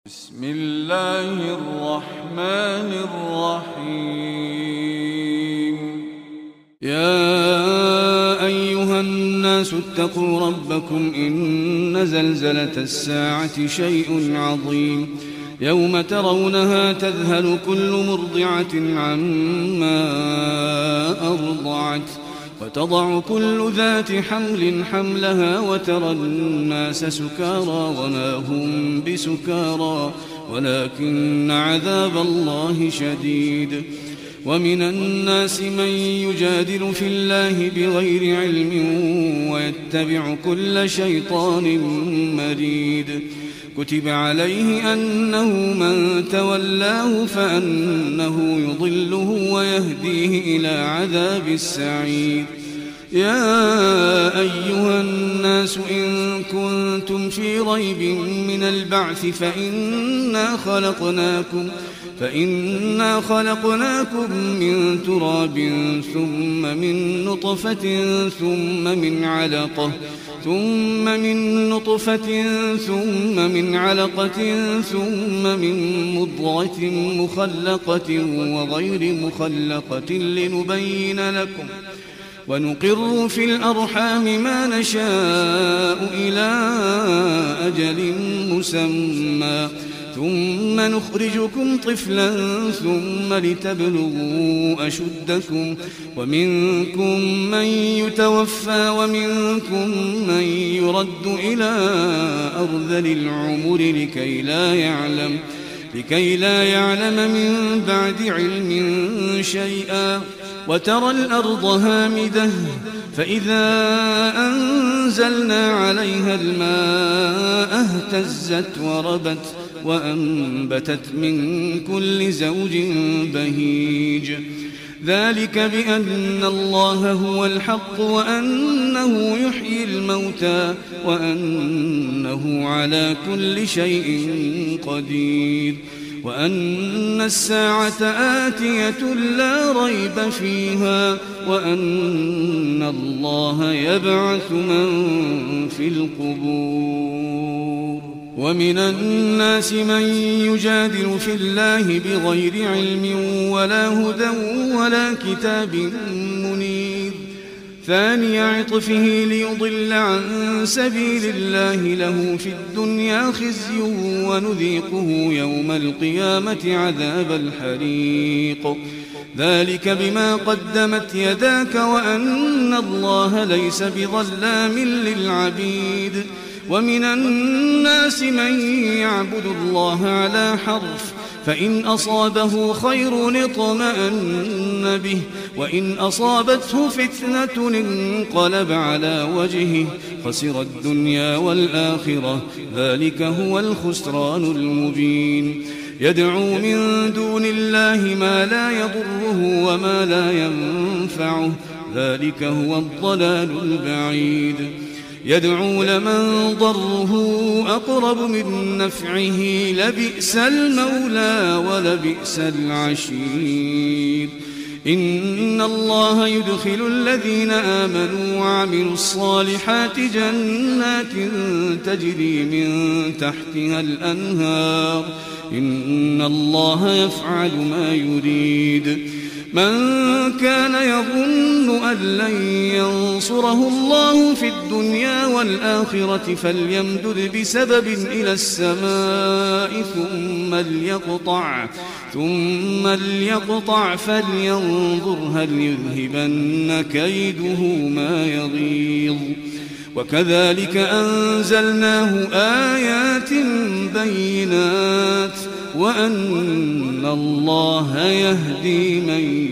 بسم الله الرحمن الرحيم. يا أيها الناس اتقوا ربكم إن زلزلة الساعة شيء عظيم. يوم ترونها تذهل كل مرضعة عما أرضعت وتضع كل ذات حمل حملها وترى الناس سكارى وما هم بسكارى ولكن عذاب الله شديد. ومن الناس من يجادل في الله بغير علم ويتبع كل شيطان مريد. كتب عليه أنه من تولاه فأنه يضله ويهديه إلى عذاب السعير. يا أيها الناس إن كنتم في ريب من البعث فإنا خلقناكم من تراب ثم من نطفة ثم من نطفة ثم من علقة ثم من مضغة مخلقة وغير مخلقة لنبين لكم ونقر في الأرحام ما نشاء إلى أجل مسمى ثم نخرجكم طفلا ثم لتبلغوا أشدكم ومنكم من يتوفى ومنكم من يرد إلى أرذل العمر لكي لا يعلم من بعد علم شيئا. وترى الأرض هامدة فإذا أنزلنا عليها الماء اهتزت وربت وأنبتت من كل زوج بهيج. ذلك بأن الله هو الحق وأنه يحيي الموتى وأنه على كل شيء قدير وأن الساعة آتية لا ريب فيها وأن الله يبعث من في القبور. ومن الناس من يجادل في الله بغير علم ولا هدى ولا كتاب منير. ثاني عطفه ليضل عن سبيل الله له في الدنيا خزي ونذيقه يوم القيامة عذاب الحريق. ذلك بما قدمت يداك وأن الله ليس بظلام للعبيد. ومن الناس من يعبد الله على حرف فإن أصابه خير اطمأن به وإن أصابته فتنة انقلب على وجهه خسر الدنيا والآخرة ذلك هو الخسران المبين. يدعو من دون الله ما لا يضره وما لا ينفعه ذلك هو الضلال البعيد. يدعو لمن ضره أقرب من نفعه لبئس المولى ولبئس العشير. إن الله يدخل الذين آمنوا وعملوا الصالحات جنات تجري من تحتها الأنهار إن الله يفعل ما يريد. من كان يظن أن لن ينصره الله في الدنيا والآخرة فليمدد بسبب إلى السماء ثم ليقطع فلينظر هل يذهبن كيده ما يغيظ. وكذلك أنزلناه آيات بينات وأن الله يهدي من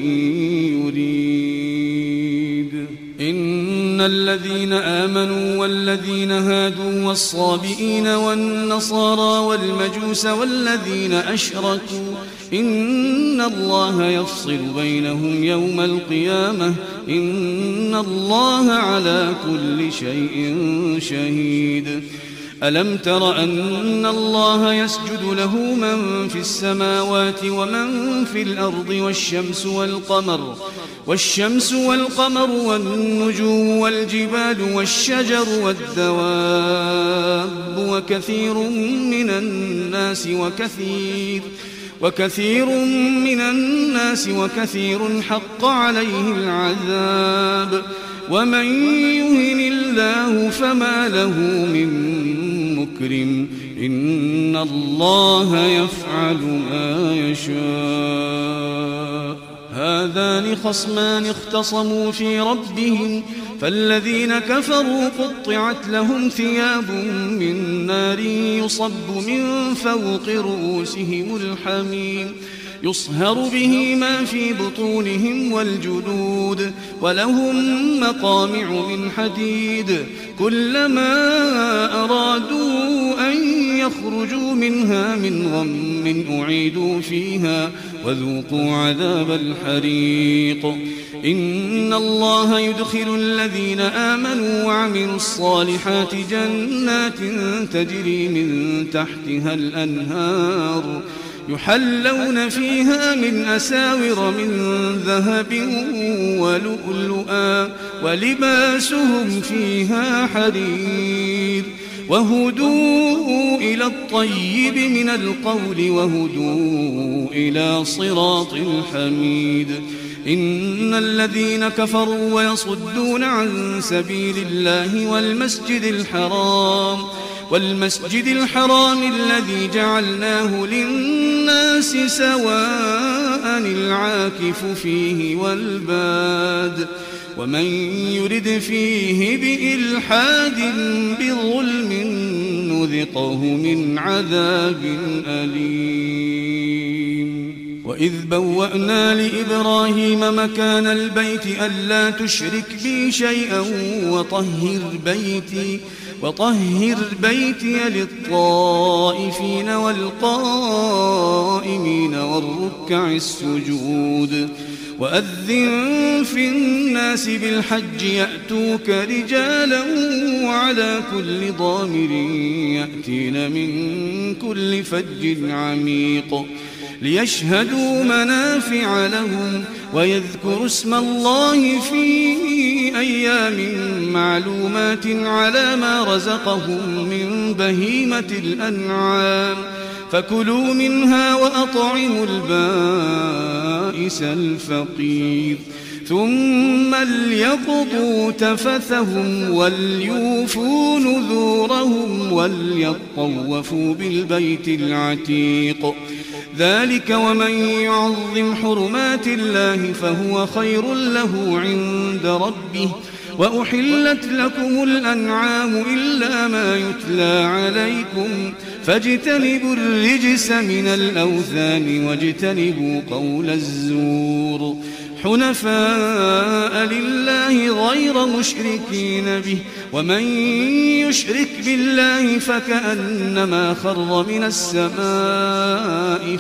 يريد. إن الذين آمنوا والذين هادوا والصابئين والنصارى والمجوس والذين أشركوا إن الله يفصل بينهم يوم القيامة إن الله على كل شيء شهيد. ألم تر أن الله يسجد له من في السماوات ومن في الأرض والشمس والقمر والنجوم والجبال والشجر والدواب وكثير من الناس وكثير حق عليه العذاب ومن يهن الله فما له من مكرم إن الله يفعل ما يشاء. هذان خصمان اختصموا في ربهم فالذين كفروا قطعت لهم ثياب من نار يصب من فوق رؤوسهم الحميم يصهر به ما في بطونهم والجلود ولهم مقامع من حديد كلما أرادوا أن يخرجوا منها من غم أعيدوا فيها وذوقوا عذاب الحريق. إن الله يدخل الذين آمنوا وعملوا الصالحات جنات تجري من تحتها الأنهار يحلون فيها من أساور من ذهب ولؤلؤا ولباسهم فيها حرير وهدوا إلى الطيب من القول وهدوا إلى صراط الحميد. إن الذين كفروا ويصدون عن سبيل الله والمسجد الحرام الذي جعلناه للناس سواء العاكف فيه والباد ومن يرد فيه بإلحاد بظلم نذقه من عذاب أليم. وإذ بوأنا لإبراهيم مكان البيت ألا تشرك بي شيئا وطهر بيتي للطائفين والقائمين والركع السجود. وأذن في الناس بالحج يأتوك رجالا وعلى كل ضامر يأتين من كل فج عميق ليشهدوا منافع لهم ويذكروا اسم الله في أيام معلومات على ما رزقهم من بهيمة الأنعام فكلوا منها وأطعموا البائس الفقير ثم ليقضوا تفثهم وليوفوا نذورهم وليطوفوا بالبيت العتيق. ذلك ومن يعظم حرمات الله فهو خير له عند ربه. وأحلت لكم الأنعام إلا ما يتلى عليكم فاجتنبوا الرجس من الأوثان واجتنبوا قول الزور حنفاء لله غير مشركين به ومن يشرك بالله فكأنما خر من السماء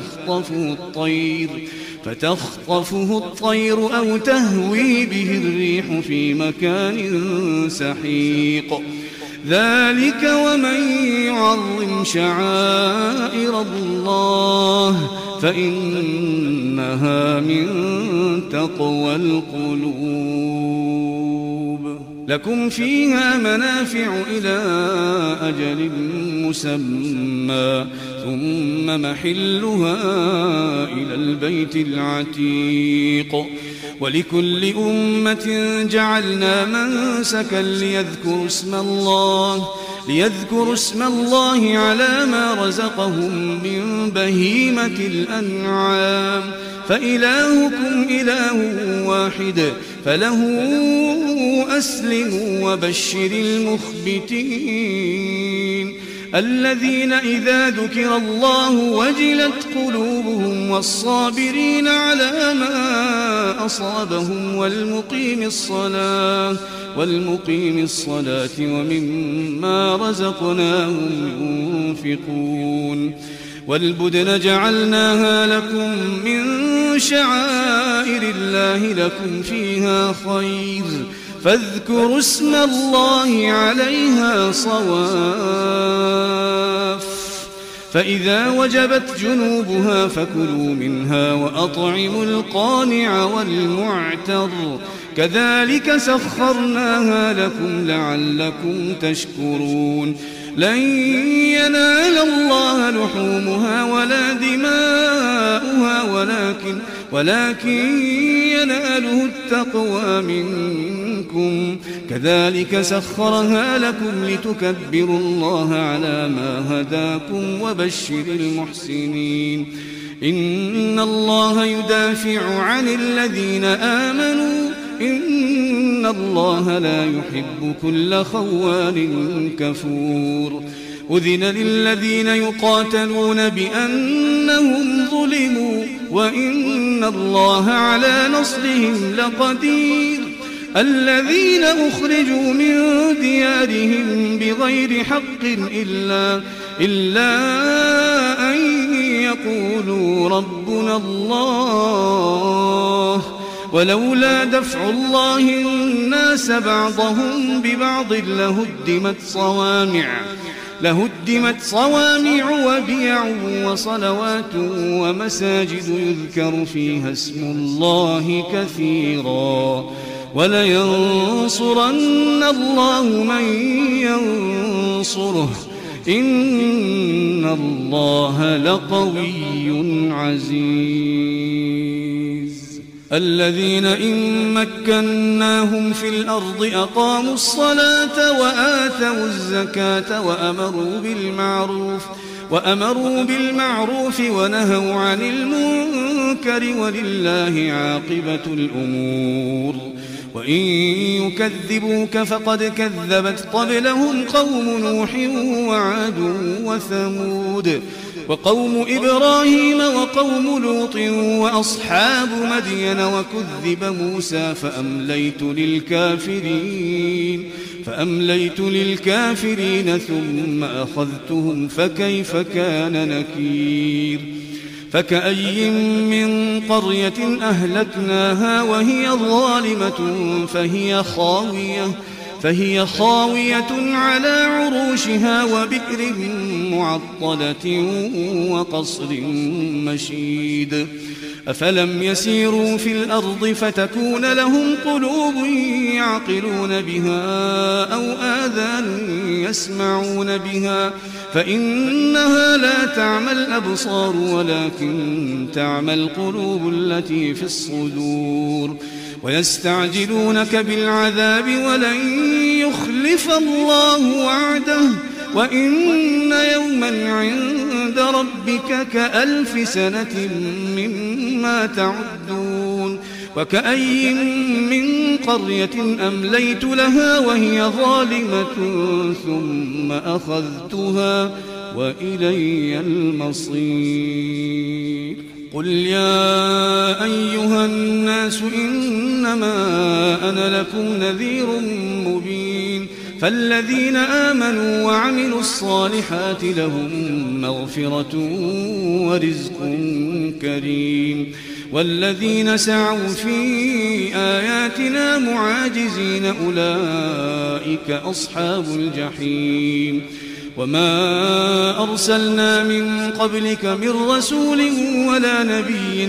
فتخطفه الطير أو تهوي به الريح في مكان سحيق. ذلك ومن يعظم شعائر الله فإنها من تقوى القلوب. لكم فيها منافع إلى أجل مسمى ثم محلها إلى البيت العتيق. ولكل أمة جعلنا منسكا ليذكروا اسم الله على ما رزقهم من بهيمة الأنعام فإلهكم إله واحد فله أسلموا وبشر المخبتين الذين إذا ذكر الله وجلت قلوبهم والصابرين على ما أصابهم والمقيم الصلاة ومما رزقناهم ينفقون. والبدن جعلناها لكم من شعائر الله لكم فيها خير فاذكروا اسم الله عليها صواف، فإذا وجبت جنوبها فكلوا منها وأطعموا القانع والمعتر، كذلك سخرناها لكم لعلكم تشكرون. لن ينال الله لحومها ولا دماؤها ولكن يناله التقوى منكم، كذلك سخرها لكم لتكبروا الله على ما هداكم وبشر المحسنين. إن الله يدافع عن الذين آمنوا، إن الله لا يحب كل خوان كفور. أذن للذين يقاتلون بأنهم ظلموا وإن الله على نصرهم لقدير. الذين أخرجوا من ديارهم بغير حق إلا أن يقولوا ربنا الله، ولولا دفع الله الناس بعضهم ببعض لهدمت صوامع وبيع وصلوات ومساجد يذكر فيها اسم الله كثيرا، ولينصرن الله من ينصره، إن الله لقوي عزيز. الذين إن مكناهم في الأرض أقاموا الصلاة وآتوا الزكاة وأمروا بالمعروف ونهوا عن المنكر، ولله عاقبة الأمور. وإن يكذبوك فقد كذبت قبلهم قوم نوح وعاد وثمود وقوم إبراهيم وقوم لوط وأصحاب مدين، وكذب موسى فأمليت للكافرين ثم أخذتهم فكيف كان نكير. فكأي من قرية أهلكناها وهي ظالمة فهي خاوية على عروشها وبئر معطلة وقصر مشيد. أفلم يسيروا في الأرض فتكون لهم قلوب يعقلون بها أو آذان يسمعون بها، فإنها لا تعمى الأبصار ولكن تعمى القلوب التي في الصدور. ويستعجلونك بالعذاب ولن يخلف الله وعده، وإن يوما عند ربك كألف سنة مما تعدون. وكأي من قرية أمليت لها وهي ظالمة ثم أخذتها وإلي المصير. قل يا أيها الناس إنما أنا لكم نذير مبين. فالذين آمنوا وعملوا الصالحات لهم مغفرة ورزق كريم، والذين سعوا في آياتنا معاجزين أولئك أصحاب الجحيم. وما أرسلنا من قبلك من رسول ولا نبي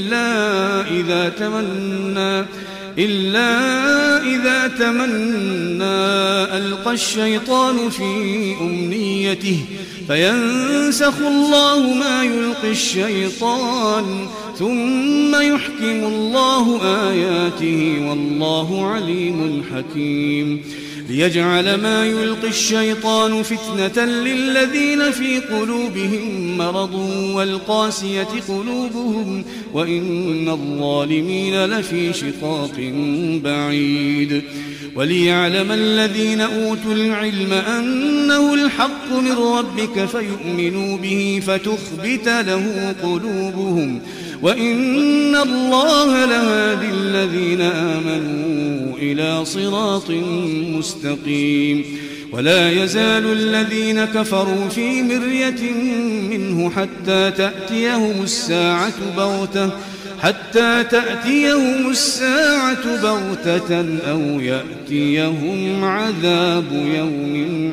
إلا إذا تمنى ألقى الشيطان في أمنيته فينسخ الله ما يلقي الشيطان ثم يحكم الله آياته والله عليم حكيم. ليجعل ما يلقي الشيطان فتنة للذين في قلوبهم مرض والقاسية قلوبهم وإن الظالمين لفي شقاق بعيد. وليعلم الذين أوتوا العلم أنه الحق من ربك فيؤمنوا به فتخبت له قلوبهم وإن الله لهادي الذين آمنوا إلى صراط مستقيم. ولا يزال الذين كفروا في مرية منه حتى تأتيهم الساعة بغتة حتى تأتيهم الساعة بغتة أو يأتيهم عذاب يوم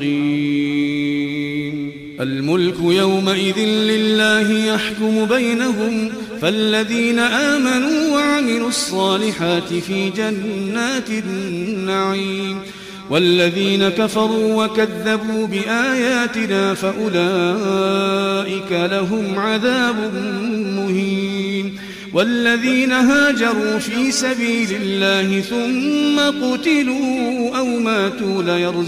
عقيم. الملك يومئذ لله يحكم بينهم، فالذين آمنوا وعملوا الصالحات في جنات النعيم، والذين كفروا وكذبوا بآياتنا فأولئك لهم عذاب مهين. والذين هاجروا في سبيل الله ثم قتلوا أو ماتوا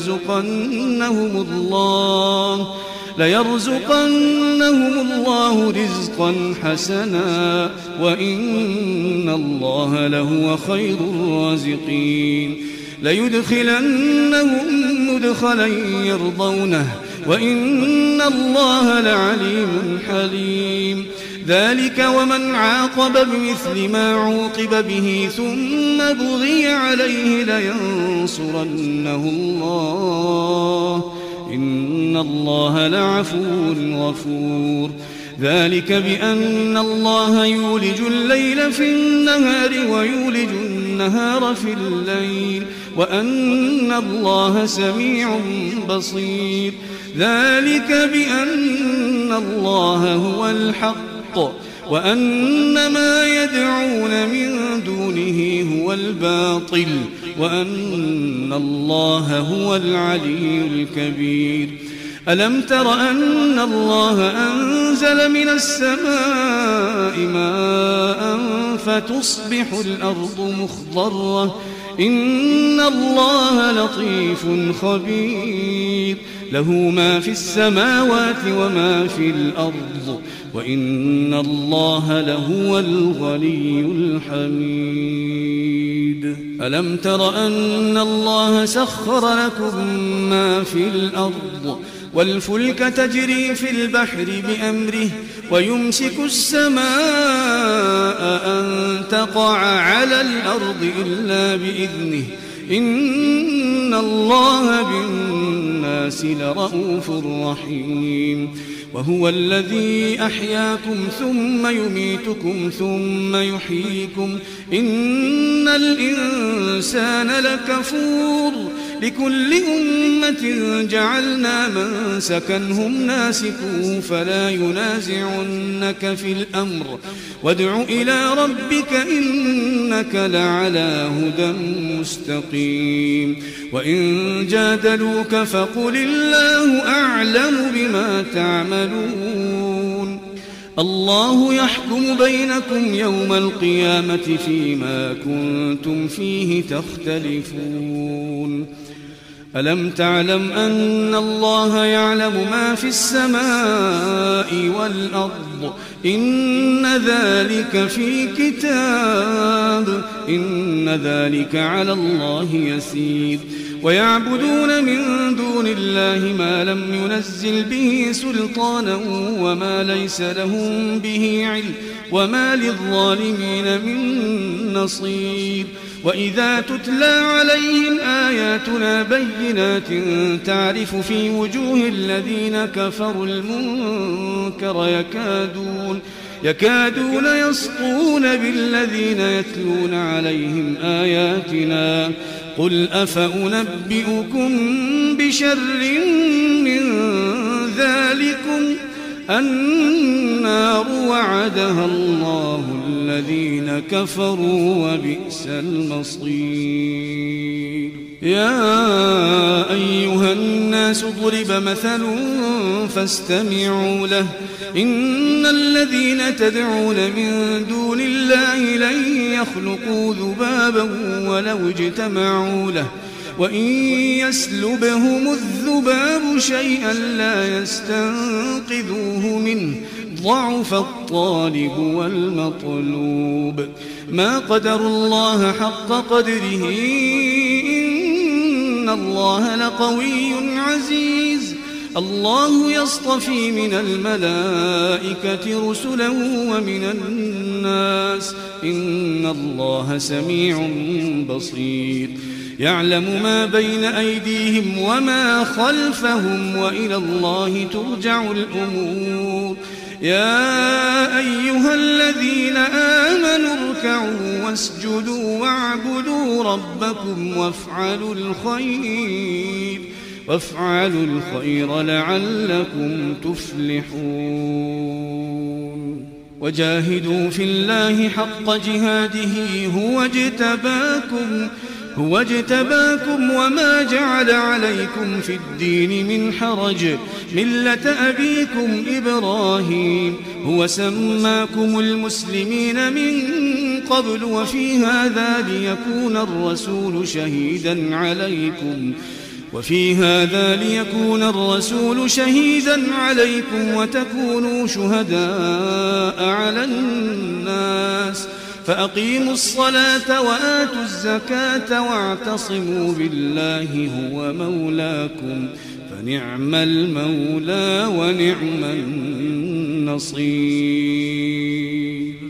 ليرزقنهم الله رزقا حسنا وإن الله لهو خير الرازقين. ليدخلنهم مدخلا يرضونه وإن الله لعليم حليم. ذلك ومن عاقب بمثل ما عوقب به ثم بغي عليه لينصرنه الله إن الله لعفو غفور. ذلك بأن الله يولج الليل في النهار ويولج النهار في الليل وأن الله سميع بصير. ذلك بأن الله هو الحق وأن ما يدعون من دونه هو الباطل وأن الله هو العلي الكبير. ألم تر أن الله أنزل من السماء ماء فتصبح الأرض مخضرة إن الله لطيف خبير. له ما في السماوات وما في الأرض وإن الله لهو الغني الحميد. ألم تر أن الله سخر لكم ما في الأرض والفلك تجري في البحر بأمره ويمسك السماء أن تقع على الأرض إلا بإذنه إن الله بالناس لرءوف رحيم. وهو الذي أحياكم ثم يميتكم ثم يحييكم إن الإنسان لكفور. لكل أمة جعلنا منسكا هم ناسكوه فلا ينازعنك في الأمر وادع إلى ربك إنك لعلى هدى مستقيم. وإن جادلوك فقل الله أعلم بما تعملون. الله يحكم بينكم يوم القيامة فيما كنتم فيه تختلفون. ألم تعلم أن الله يعلم ما في السماء والأرض إن ذلك في كتاب إن ذلك على الله يسير. ويعبدون من دون الله ما لم ينزل به سلطانا وما ليس لهم به علم وما للظالمين من نصير. وإذا تتلى عليهم آياتنا بينات تعرف في وجوه الذين كفروا المنكر يكادون يسطون بالذين يتلون عليهم آياتنا. قل أفأنبئكم بشر من ذلكم النار وعدها الله الذين كفروا وبئس المصير. يا أيها الناس ضرب مثل فاستمعوا له إن الذين تدعون من دون الله لن يخلقوا ذبابا ولو اجتمعوا له وإن يسلبهم الذباب شيئا لا يستنقذوه منه ضعف الطالب والمطلوب. ما قدر الله حق قدره إن الله لقوي عزيز. الله يصطفي من الملائكة رسلا ومن الناس إن الله سميع بصير. يعلم ما بين أيديهم وما خلفهم وإلى الله ترجع الأمور. يا أيها الذين فاركعوا واسجدوا واعبدوا ربكم وافعلوا الخير لعلكم تفلحون وجاهدوا في الله حق جهاده هو اجتباكم وما جعل عليكم في الدين من حرج ملة أبيكم إبراهيم هو سماكم المسلمين من قبل وفي هذا ليكون الرسول شهيدا عليكم وتكونوا شهداء على الناس فأقيموا الصلاة وآتوا الزكاة واعتصموا بالله هو مولاكم فنعم المولى ونعم النصير.